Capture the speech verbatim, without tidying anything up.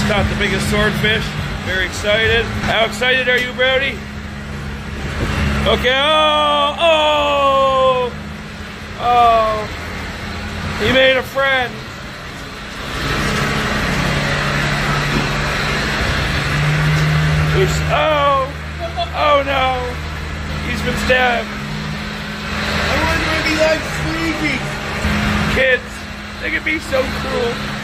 Caught the biggest swordfish. Very excited. How excited are you, Brody? Okay. Oh, oh, oh. He made a friend. Oops. Oh, oh no. He's been stabbed. I wonder if he likes sleepy. Kids, they can be so cruel.